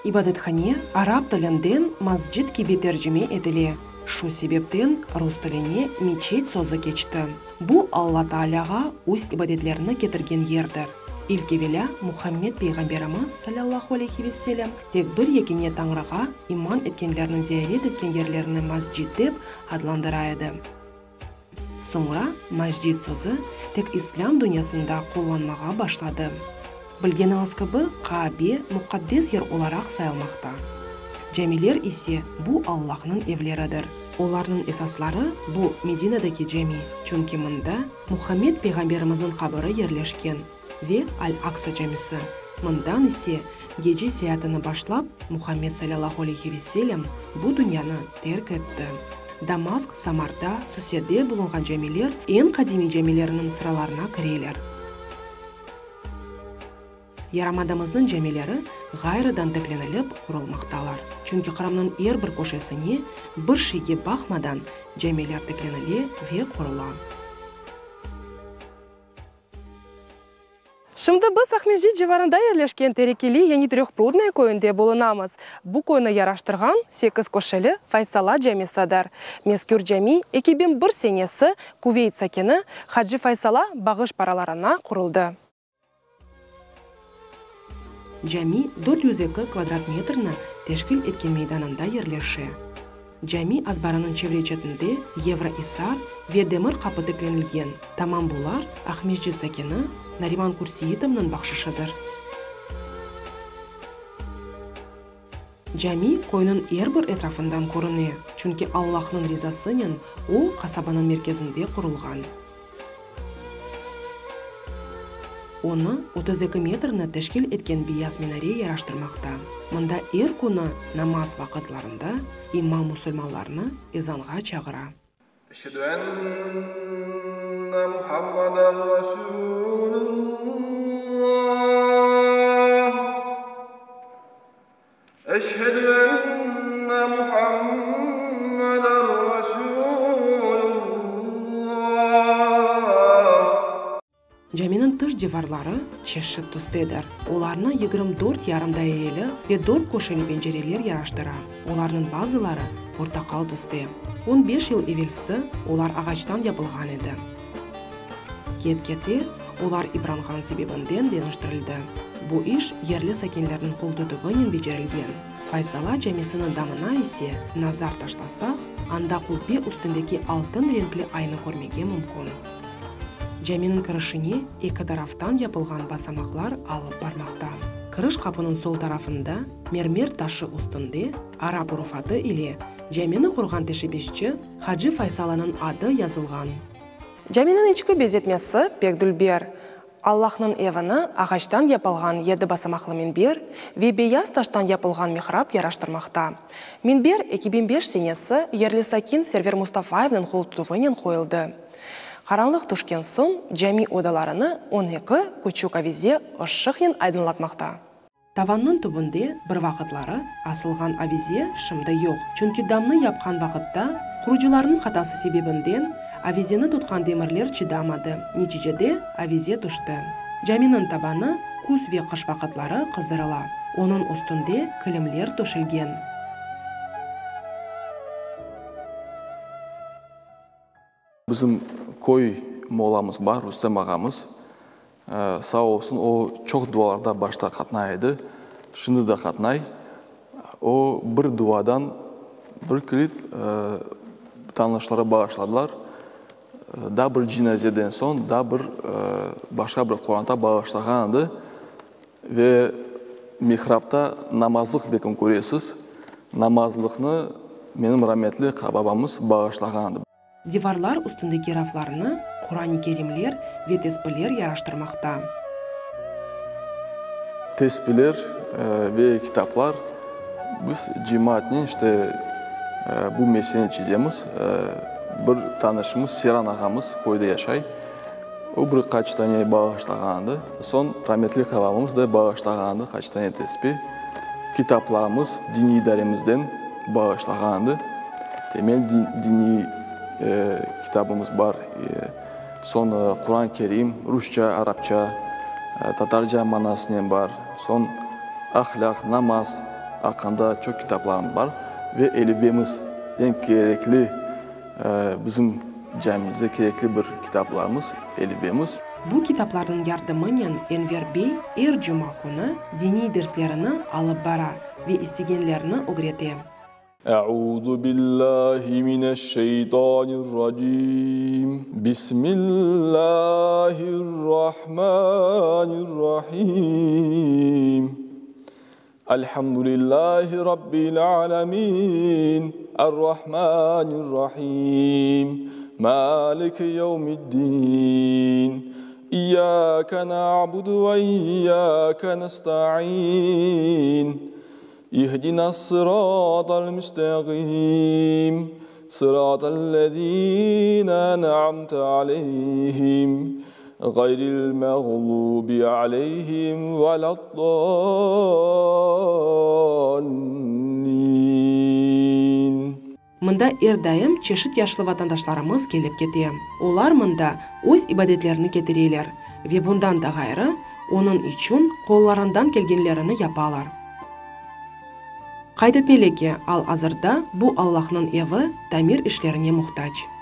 ибадетхане араб тілінден масжид кебе тәржіме етіле. Шу себептен рус тіліне мечеть сөзі кечті. Бұл Алла Тааляға өз ибадетлеріні кетірген ердір. Илкевеля Мұхаммед пейғамберіміз саллаллаху алейхи весселям тек бір екене таңраға иман еткенлерінің зиярет еткен ерлеріні масжид деп адландырайды. Соңра масжид сөзі тек ислам дүниясында қолданмаға башлады. Білгеніңіз кебі Каабе мұқаддес ер оларақ сайылмақта. Жәмилер исе бұл Аллахның евлерідір. Оларның esаслары бұл Мединадагы жәми, чүнки мұнда Мұхаммед пейғамберіміздің қабыры ерлешкен ве Аль-Акса жәмісі. Мұндан исе геже сиятыны башлап, Мұхаммед саллаллаху алейхи весселям бұл дүнияны терк етті. Дамаск, Самарда, Суседе болынған жәмилер ең қадими жәмилерінің сыраларына кірелер. Ярамадамыздың жәмилері ғайрыдан текленіліп құрылмақталар. Чүнки қырамның ер бір көшесіне бір шеге бақмадан жәмилер текленіле ве құрыла. Шымды біз Ахмеджид живарында ерлешкен терекели яни трехпрудная көйінде болынамыз. Бұ көйіні яраштырған 8 көшелі Файсала жәмесадар. Мескүр жәми екебен бір сенесі Кувейт сакені Хаджи Файсала бағыш параларына құрылды. Жәми 402 квадрат метріні тешкіл еткен мейданында ерлеші. Жәми азбарының чевречетінде Евро-Исар ве демір қапы текленілген. Тамам бұлар Ахмеджид сакені Нариман Курсиетімнің бақшышыдыр. Жәми қойның ер-бір етрафындан көріне, чүнки Аллахның ризасынен ол қасабаның мерkezінде құрылған. Оны 32 метріні тешкіл еткен бияз минаре яраштырмақта. Мұнда ер күні намаз вақытларында имам мұсылманларны ezanға чағыра. Әшһәдү анна Мухаммадан Расулуллах. Әшһәдү анна Мухаммадан Расулуллах. Жәминің тыш деварлары чешші тұстедір. Оларны 24 ярым дайрелі ве 4 көшелі пенжерелер яраштыра. Оларның базылары портақал түсте. 15 ел евелсі олар ағачтан yapılған еді. Кет-кете олар ибранған себебінден деныштырылды. Бұл іш ерлі сәкенлердің қолдудығымен бежерілген. Файсала жәмесінің дамына есе назар ташласа, анда құлпе үстіндегі алтын ренклі айны көрмеге мүмкін. Жәменің кірішіне екі тарафтан yapılған басамақлар алып бармақта. Кіріш қапының сол тарафында мермер ташы үстінде араб ұруфаты иле Жәмені құрған тешебешчі Хаджи Файсаланың ады yazылған. Жәменің ечкі безетмесі Пекдүлбер. Аллахның евіні ағаштан yapılған еді басамақлы минбер ве бейаз таштан yapılған михраб яраштырмақта. Минбер 2005 сенесі Ерлі Сакин Сервер Мустафаевның қолтуғынен қойылды. Қаранлық түшкен соң жәми одаларыны 12 күчік авизе ұшықен айдынлатмақта. Таванның түбінде бір вақытлары асылған авизе шымды yok. Чүнки дамны япқан вақытта құручыларының қатасы себебінден авизені тұтқан демірлер чидамады. Нәтижеде авизе түшті. Жәминің табаны күз ве қыш вақытлары қыздырыла. Оның үстінде кілемлер төшілген. Bizim koy moğlamız var, Rüstem ağamız. Sağ olsun, o çok dualarda başta katnaydı. Şimdi de katnay. O bir duadan bir kilit tanışlara bağışladılar. Da bir cinazeden son, da bir başka bir Kur'an'da bağışlağandı. Ve mihrapta namazlık bekim görüyorsunuz. Namazlıkını benim rahmetli babamız bağışlağandı. Divarlar üstündeki raflarını Kur'an-ı Kerimler ve tesbihler yaraştırmakta. Tesbihler ve kitaplar biz cemaatinin bu mesleğini çizemiz. Bir tanışımız Siran ağamız koyda yaşay. O bir kaç tane bağışlağandı. Son rahmetli babamız da bağışlağandı kaç tane tesbih. Kitaplarımız dini idaremizden bağışlağandı. Temel dini kitabımız var. Son Kur'an-ı Kerim, Rusça, Arapça, Tatarca manasından var. Son ahlak, namaz, hakkında çok kitaplarım var ve elbemiz en gerekli bizim cemimizde gerekli bir kitaplarımız elbemiz. Bu kitapların yardımıyla Enver Bey her cuma günü dini derslerini alıp bara ve istegenlerini öğretti. Euzu billahi mineşşeytanirracim. Bismillahirrahmanirrahim. Elhamdülillahi Rabbil alemin. Errahmanirrahim. Maliki yevmiddin. İyyâke na'budu ve iyyâke nesta'in. اهدنا الصراط المستقيم صراط الذين أنعمت عليهم غير المغضوب عليهم ولا الضالين. Мында эрдайым чешит яшлы ватандашларымыз келип кете. Олар мында өз ибадетlerini кетирелер ve bundan da gayrı onun için kollarından kelgenlerini yapalар. Qayd etmeli ki, al azırda bu Allah'ın evi tamir işlerine muhtaç.